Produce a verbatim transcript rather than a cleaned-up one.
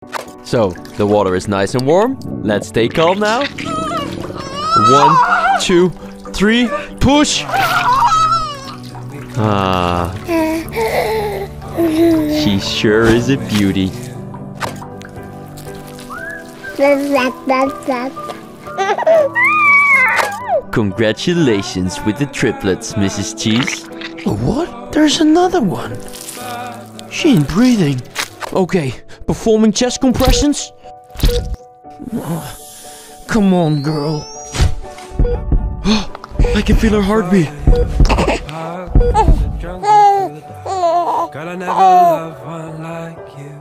So, the water is nice and warm. Let's stay calm now. One, two, three, push! Ah. She sure is a beauty. Congratulations with the triplets, Missus Cheese. What? There's another one. She ain't breathing. Okay, performing chest compressions? Come on, girl. I can feel her heartbeat. Girl, I never loved one like you.